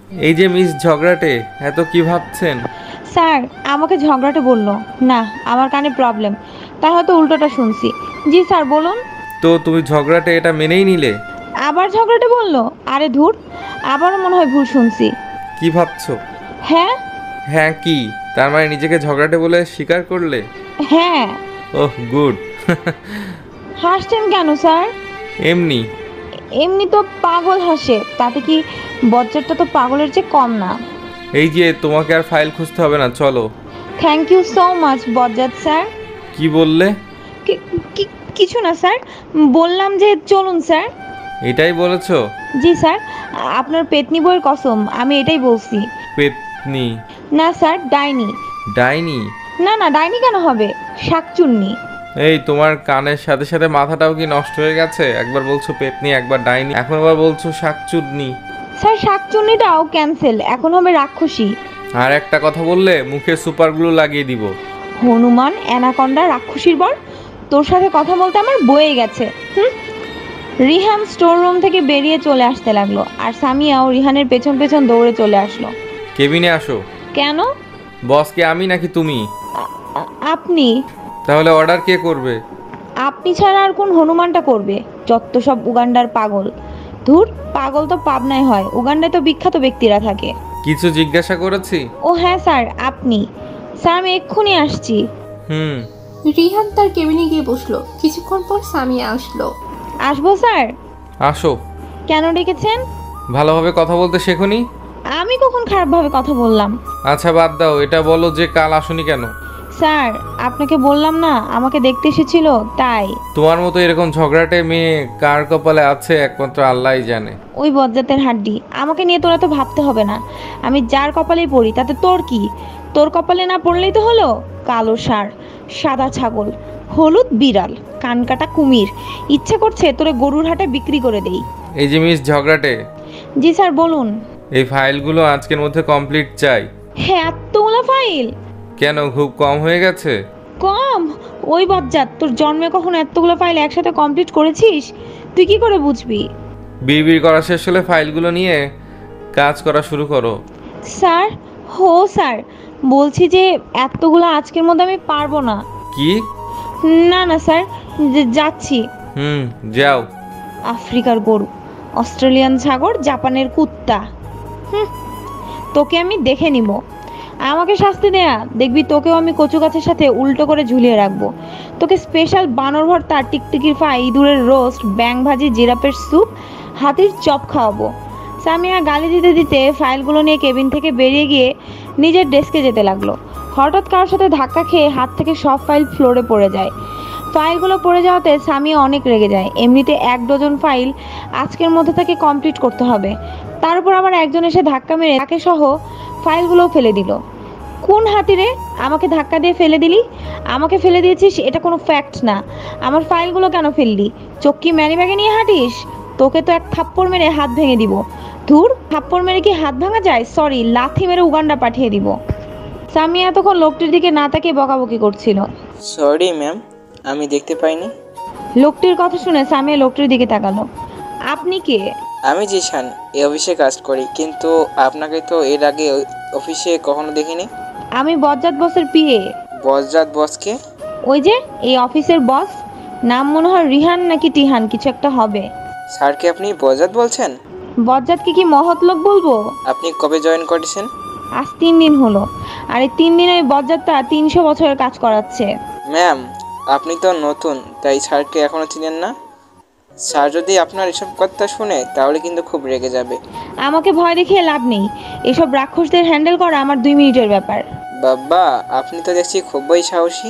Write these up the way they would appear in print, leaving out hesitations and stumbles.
এই যে মিস ঝগড়াটে, এত কি ভাবছেন? স্যার আমাকে ঝগড়াটে বললো না, আমার কানে প্রবলেম, তাই হয়তো উল্টোটা শুনছি। জি স্যার বলুন। তো তুমি ঝগড়াটে এটা মেনেই নিলে? আবার ঝগড়াটে বললো? আরে ধুর, আবারও মনে হয় ভুল শুনছি। কি ভাবছো? হ্যাঁ। হ্যাঁ কি? তার মানে নিজেকে ঝগড়াটে বলে স্বীকার করলে? হ্যাঁ। Oh good. হাসছেন কেন স্যার? এমনি। এমনি তো পাগল হাসে, তাতে কি বজ্জারটা তো পাগলের চেয়ে কম না। এই যে তোমাকে আর ফাইল খুঁজতে হবে না, চলো। থ্যাংক ইউ সো মাচ বজ্জাত স্যার। কি বললে? কি- কিছু না স্যার, বললাম যে চলুন স্যার। এটাই বলেছো? জি স্যার, আপনার পেতনি বইয়ের কসম, আমি এটাই বলছি। পেতনি? না স্যার, ডাইনি। ডাইনি? না না, ডাইনি কেন হবে, শাকচুন্নি। এই তোমার কানের সাথে সাথে মাথাটাও কি নষ্ট হয়ে গেছে? একবার বলছো পেতনি, একবার ডাইনি, এখন আবার বলছো শাকচুন্নি। স্যার শাকচুন্নিটাও ক্যান্সেল, এখন হবে রাক্ষসী। আর একটা কথা বললে মুখে সুপার গ্লু লাগিয়ে দিব। হনুমান অ্যানাকন্ডা রাক্ষসীর বর, তোর সাথে কথা বলতে আমার বয়ে গেছে। হুম। রিহান স্টোর রুম থেকে বেরিয়ে চলে আসতে লাগলো, আর সামিয়াও রিহানের পেছন পেছন দৌড়ে চলে আসলো। কেবিনে আসো। কেন? বস কে আমি নাকি তুমি? আপনি। তাহলে অর্ডার কে করবে? আপনি ছাড়া আর কোন হনুমানটা করবে? যত সব উগান্ডার পাগল। ধুর, পাগল তো পাবনায় হয়, উগান্ডায় তো বিখ্যাত ব্যক্তিরা থাকে। কিছু জিজ্ঞাসা করেছি? ও হ্যাঁ স্যার, আপনি। স্যার আমি এক্ষুনি আসছি। হুম। রিহান তার কেবিনে গিয়ে বসলো। কিছুক্ষণ পর সামিয়া আসলো। আসবো স্যার? আসো। কেন ডেকেছেন? ভালোভাবে কথা বলতে শেখোনি? আমি কখন খারাপভাবে কথা বললাম? আচ্ছা বাদ দাও, এটা বলো যে কাল আসোনি কেন? স্যার আপনাকে বললাম না, আমাকে দেখতে এসেছিল তাই। তোমার মতো এরকম ঝগড়াটে মেয়ে কার কপালে আছে একমাত্র আল্লাহই জানে। ওই বজ্জাতের হাড্ডি, আমাকে নিয়ে তোরা তো ভাবতে হবে না। আমি যার কপালেই পড়ি তাতে তোর কি? তোর কপালে না পড়লেই তো হলো। কালো ষাঁড়, সাদা ছাগল, হলুদ বিড়াল, কানকাটা কুমির, ইচ্ছে করছে তোরে গরুর হাটে বিক্রি করে দেই। এই যে মিস ঝগড়াটে, জি স্যার বলুন। এই ফাইলগুলো আজকের মধ্যে কমপ্লিট চাই। হ্যাঁ, এতগুলো ফাইল? কেন, খুব কম হয়ে গেছে? কম? ওই বজ্জাত, তোর জন্মে কখনো এতগুলো ফাইল একসাথে কমপ্লিট করেছিস? তুই কি করে বুঝবি? বিড়বিড় করা শেষ হলে ফাইলগুলো নিয়ে কাজ করা শুরু করো। স্যার, হো স্যার, বলছি যে এতগুলো আজকের মধ্যে আমি পারবো না। কি? না না স্যার, যাচ্ছি। হুম, যাও। আফ্রিকার গরু, অস্ট্রেলিয়ান ছাগল, জাপানের কুত্তা। হুম, তোকে আমি দেখে নিব। আমাকে শাস্তি দেয়া দেখবি, তোকেও আমি কচু গাছের সাথে উল্টো করে ঝুলিয়ে রাখবো। তোকে স্পেশাল বানর ভর্তা, টিকটিকির ফ্রাই, ইঁদুরের রোস্ট, ব্যাং ভাজি, জিরাফের স্যুপ, হাতির চপ খাওয়াবো। সামিয়া গালি দিতে দিতে ফাইলগুলো নিয়ে কেবিন থেকে বেরিয়ে গিয়ে নিজের ডেস্কে যেতে লাগলো। হঠাৎ কারোর সাথে ধাক্কা খেয়ে হাত থেকে সব ফাইল ফ্লোরে পড়ে যায়। ফাইলগুলো পড়ে যাওয়াতে সামিয়া অনেক রেগে যায়। এমনিতে 1 ডজন ফাইল আজকের মধ্যে থেকে কমপ্লিট করতে হবে, তার উপর আবার একজন এসে ধাক্কা মেরে তাকে সহ ফাইলগুলোও ফেলে দিল। কোন হাতিরে আমাকে ধাক্কা দিয়ে ফেলে দিলি? আমাকে ফেলে দিয়েছিস এটা কোনো ফ্যাক্ট না। আমার ফাইলগুলো কেন ফেললি? চক্কি ম্যানি ব্যাগে নিয়ে হাঁটিস? তোকে তো এক থাপ্পড় মেরে হাত ভেঙে দিব। ধুর, থাপ্পড় মেরে কি হাত ভাঙা যায়? সরি, লাথি মেরে উগান্ডা পাঠিয়ে দিব। সামিয়া এতক্ষণ লোকটির দিকে না তাকিয়ে বকাবকি করছিল। সরি ম্যাম, আমি দেখতে পাইনি। লোকটির কথা শুনে সামিয়া লোকটির দিকে তাকালো। আপনি কে? আমি জিশান, এই অফিসে কাজ করি, কিন্তু আপনাকে তো এর আগে অফিসে কখনো দেখিনি। আমি বজ্জাত বসের পিএ। বজ্জাত বসকে? ওই যে এই অফিসের বস, নাম মনে হয় রিহান নাকি টিহান, কিছু একটা হবে। স্যারকে আপনি বজ্জাত বলছেন? বজ্জাতকে কি মহৎ লোক বলবো? আপনি কবে জয়েন করেছেন? আজ 3 দিন হলো, আর এই 3 দিনে ওই বজ্জাতটা 300 বছরের কাজ করাচ্ছে। ম্যাম, আপনি তো নতুন, তাই স্যারকে এখনো চিনেন না। স্যার যদি আপনার এসব কথা শুনে তাহলে কিন্তু খুব রেগে যাবে। আমাকে ভয় দেখিয়ে লাভ নেই, এসব রাক্ষসদের হ্যান্ডেল করা আমার 2 মিনিটের ব্যাপার। বাবা, আপনি তো দেখছি খুবই সাহসী।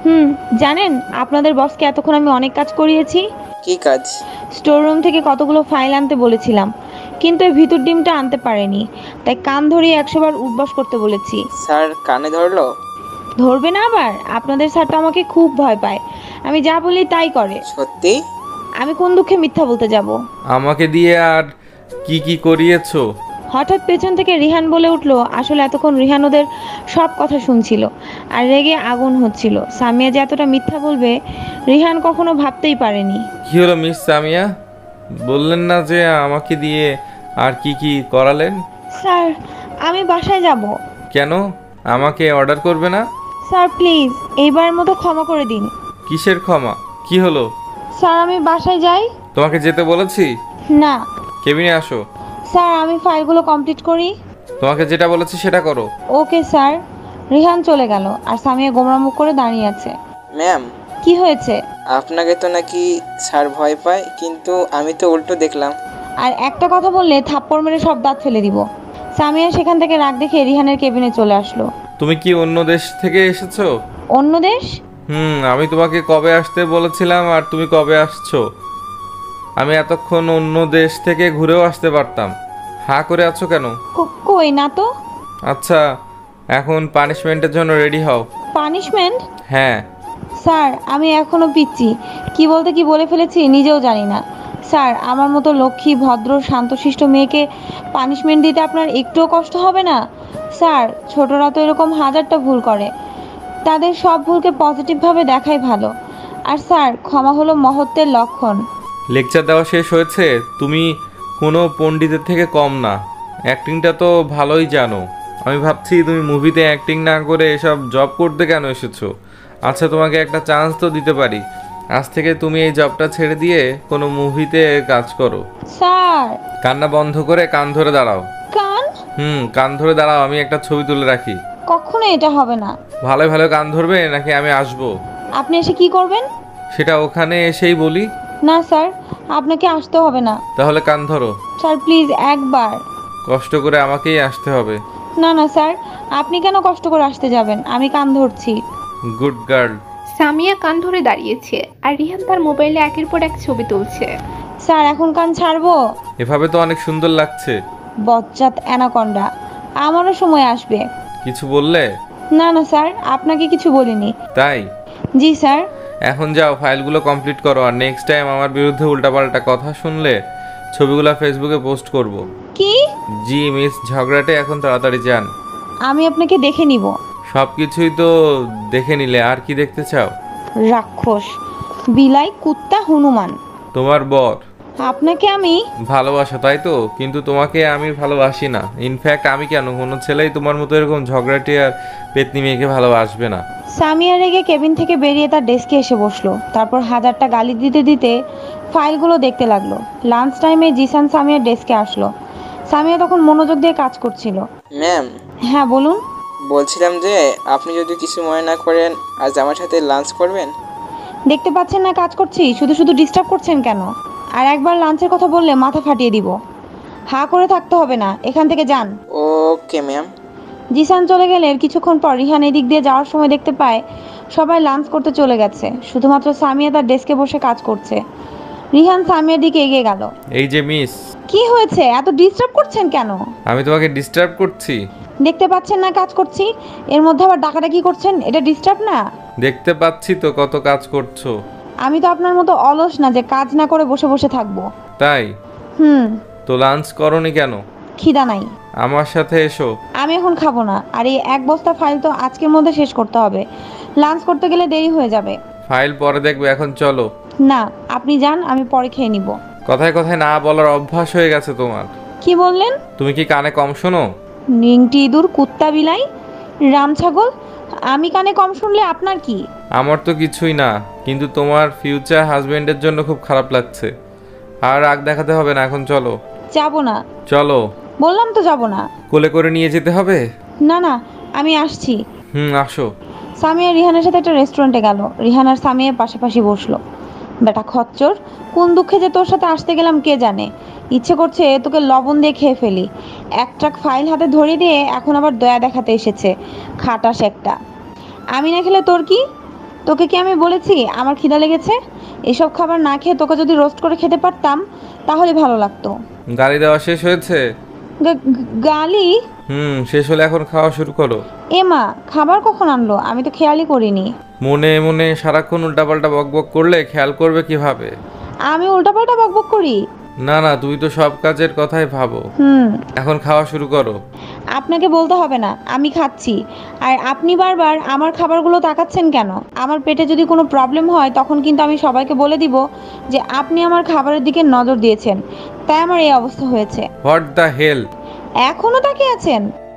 জানেন আপনাদের বসকে এতক্ষণ আমি অনেক কাজ করিয়েছি। কি কাজ? স্টোর রুম থেকে কতগুলো ফাইল আনতে বলেছিলাম, কিন্তু এই ভিতর ডিমটা আনতে পারেনি, তাই কান ধরিয়ে 100 বার উঠবস করতে বলেছি। স্যার কানে ধরলো? ধরবে না আবার? আপনাদের স্যার তো আমাকে খুব ভয় পায়, আমি যা বলি তাই করে। সত্যি? আমি কোন দুঃখে মিথ্যা বলতে যাব? আমাকে দিয়ে আর কি কি করিয়েছো? হঠাৎ পেছন থেকে রিহান বলে উঠলো। আসলে এতক্ষণ রিহান ওদের সব কথা শুনছিল আর রেগে আগুন হচ্ছিল। সামিয়া যে এতটা মিথ্যা বলবে রিহান কখনো ভাবতেই পারেনি। কি হলো মিস সামিয়া, বললেন না যে আমাকে দিয়ে আর কি কি করালেন? স্যার আমি বাসায় যাব। কেন? আমাকে অর্ডার করবে না? স্যার প্লিজ এইবারের মতো ক্ষমা করে দিন। কিসের ক্ষমা? কি হলো? স্যার আমি বাসায় যাই। তোমাকে যেতে বলেছি? না কেবিনে আসো। স্যার আমি ফাইলগুলো কমপ্লিট করি। তোমাকে যেটা বলেছি সেটা করো। Okay sir. রিহান চলে গেল আর সামিয়া গোমরা মুখ করে দাঁড়িয়ে আছে। ম্যাম, কি হয়েছে? আপনাকে তো নাকি স্যার ভয় পায়, কিন্তু আমি তো উল্টো দেখলাম। আর একটা কথা বললে থাপ্পড় মেরে সব দাঁত ফেলে দিব। সামিয়া সেখান থেকে রাগ দেখে রিহানের কেবিনে চলে আসলো। তুমি কি অন্য দেশ থেকে এসেছো? অন্য দেশ? আমি তোমাকে কবে আসতে বলেছিলাম আর তুমি কবে আসছো? আমি এতক্ষণ অন্য দেশ থেকে ঘুরেও আসতে পারতাম। হাঁ করে আছো কেন? কই না তো। আচ্ছা, এখন পানিশমেন্টের জন্য রেডি হও। পানিশমেন্ট? হ্যাঁ। স্যার আমি এখনো পিচ্ছি, কি বলতে কি বলে ফেলেছি নিজেও জানি না। স্যার আমার মতো লক্ষ্মী ভদ্র শান্তশিষ্ট মেয়েকে পানিশমেন্ট দিতে আপনার একটুও কষ্ট হবে না? স্যার ছোটরা তো এরকম হাজারটা ভুল করে, তাদের সব ভুলকে পজিটিভভাবে দেখাই ভালো। আর স্যার ক্ষমা হলো মহত্বের লক্ষণ। লেকচার দেওয়া শেষ হয়েছে? তুমি কোনো পণ্ডিতের থেকে কম না। অ্যাক্টিংটা তো ভালোই জানো। আমি ভাবছি তুমি মুভিতে অ্যাক্টিং না করে এসব জব করতে কেন এসেছো। আচ্ছা, তোমাকে একটা চান্স তো দিতে পারি। আজ থেকে তুমি এই জবটা ছেড়ে দিয়ে কোনো মুভিতে কাজ করো। স্যার কান্না বন্ধ করে কান ধরে দাঁড়াও। কান? কান ধরে দাঁড়াও, আমি একটা ছবি তুলে রাখি। কখনো এটা হবে না। ভালো ভালো কান ধরবে নাকি আমি আসবো? আপনি এসে কি করবেন? সেটা ওখানে এসেই বলি। না স্যার আপনাকে আসতে হবে না। তাহলে কান ধরো। স্যার প্লিজ একবার। কষ্ট করে আমাকেই আসতে হবে। না না স্যার, আপনি কেন কষ্ট করে আসতে যাবেন? আমি কান ধরছি। Good girl. সামিয়া কান ধরে দাঁড়িয়েছে আর রিহান তার মোবাইলে একের পর এক ছবি তুলছে। স্যার এখন কান ছাড়বো? এভাবে তো অনেক সুন্দর লাগছে। বজ্জাত অ্যানাকন্ডা, আমারও সময় আসবে। কিছু বললে? না না স্যার আপনাকে কিছু বলিনি। তাই? জি স্যার। এখন যাও, ফাইলগুলো কমপ্লিট করো। আর নেক্সট টাইম আমার বিরুদ্ধে উল্টাপাল্টা কথা শুনলে ছবিগুলো ফেসবুকে পোস্ট করব। কি? জি মিস ঝগড়াটে, এখন তাড়াতাড়ি যান। আমি আপনাকে দেখে নিব। সব কিছুই তো দেখে নিলে, আর কি দেখতে চাও? রাক্ষস, বিলাই, কুত্তা, হনুমান। তোমার বর আপনাকে আমি ভালোবাসা, তাই তো? কিন্তু তোমাকে আমি ভালোবাসি না। ইনফ্যাক্ট আমি কেন, কোনো ছেলেই তোমার মতো এরকম ঝগড়াটে আর পেতনি মেয়েকে ভালোবাসবে না। সামিয়া রেগে কেবিন থেকে বেরিয়ে তার ডেস্কে এসে বসলো। তারপর হাজারটা গালি দিতে দিতে ফাইলগুলো দেখতে লাগলো। লাঞ্চ টাইমে জিসান সামিয়ার ডেস্কে আসলো। সামিয়া তখন মনোযোগ দিয়ে কাজ করছিল। ম্যাম, হ্যাঁ বলুন। বলছিলাম যে আপনি যদি কিছু মনে না করেন, আজ আমার সাথে লাঞ্চ করবেন। দেখতে পাচ্ছেন না কাজ করছি, শুধু শুধু ডিস্টার্ব করছেন কেন? আর একবার লাঞ্চের কথা বললে মাথা ফাটিয়ে দিব। হা করে থাকতে হবে না, এখান থেকে যান। Okay ma'am. জিসান চলে গেলে এর কিছুক্ষণ পর রিহান এদিক দিয়ে যাওয়ার সময় দেখতে পায় সবাই লাঞ্চ করতে চলে গেছে, শুধুমাত্র সামিয়া তার ডেস্কে বসে কাজ করছে। রিহান সামিয়ার দিকে এগিয়ে গেল। এই যে মিস। কি হয়েছে, এত ডিস্টার্ব করছেন কেন? আমি তোমাকে ডিস্টার্ব করছি? দেখতে পাচ্ছেন না কাজ করছি, এর মধ্যে আবার ডাকাডাকি করছেন, এটা ডিস্টার্ব না? দেখতে পাচ্ছি তো কত কাজ করছো। আমি তো আপনার মতো অলস না যে কাজ না করে বসে বসে থাকবো। তাই? হুম। তো লাঞ্চ করনি কেন? খিদা নাই। আমার সাথে এসো। আমি এখন খাবো না, আর এই এক বস্তা ফাইল তো আজকের মধ্যে শেষ করতে হবে। লাঞ্চ করতে গেলে দেরি হয়ে যাবে। ফাইল পরে দেখবে, এখন চলো। না আপনি যান, আমি পরে খেয়ে নিব। কথায় কথায় না বলার অভ্যাস হয়ে গেছে তোমার। কি বললেন? তুমি কি কানে কম শোনো? নিংটি ইঁদুর, কুত্তা বিলাই, রাম ছাগল, আমি কানে কম শুনলে আপনার কি? আমার তো কিছুই না, কিন্তু তোমার ফিউচার হাজবেন্ডের জন্য খুব খারাপ লাগছে। আর রাগ দেখাতে হবে না, এখন চলো। যাব না। চলো। বললাম তো যাব না। কোলে করে নিয়ে যেতে হবে? না না আমি আসছি। আসো। সামিয়া রিহানের সাথে একটা রেস্টুরেন্টে গেল। রিহান আর সামিয়া পাশাপাশি বসলো। বেটা খচ্চর, কোন দুঃখে যে তোর সাথে আসতে গেলাম কে জানে। ইচ্ছে করছে তোকে লবণ দিয়ে খেয়ে ফেলি। এক ট্রাক ফাইল হাতে ধরিয়ে দিয়ে এখন আবার দয়া দেখাতে এসেছে, খাটাস একটা। আমি না খেলে তোর কি? তোকে কি আমি বলেছি আমার খিদা লেগেছে? এসব খাবার না খেয়ে তোকে যদি রোস্ট করে খেতে পারতাম তাহলে ভালো লাগতো। গালি দেওয়া শেষ হয়েছে? গালি? শেষ হলে এখন খাওয়া শুরু করো। এমা খাবার কখন আনলো, আমি তো খেয়ালই করিনি। মনে মনে সারাক্ষণ উল্টাপাল্টা বকবক করলে খেয়াল করবে কিভাবে? আমি উল্টাপাল্টা বকবক করি? না না, তুই তো সব কাজের কথাই ভাবো। এখন খাওয়া শুরু করো। আপনাকে বলতে হবে না, আমি খাচ্ছি। আর আপনি বারবার আমার খাবারগুলো তাকাচ্ছেন কেন? আমার পেটে যদি কোনো প্রবলেম হয় তখন কিন্তু আমি সবাইকে বলে দিব যে আপনি আমার খাবারের দিকে নজর দিয়েছেন, তাই আমার এই অবস্থা হয়েছে। What the hell? এখনো তাকিয়ে আছেন?